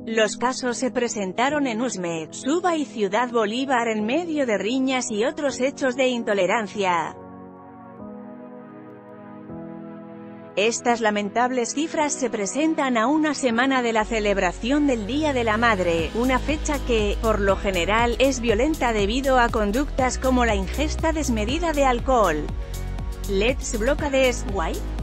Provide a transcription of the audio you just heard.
Los casos se presentaron en Usme, Suba y Ciudad Bolívar en medio de riñas y otros hechos de intolerancia. Estas lamentables cifras se presentan a una semana de la celebración del Día de la Madre, una fecha que, por lo general, es violenta debido a conductas como la ingesta desmedida de alcohol. Let's block this, why?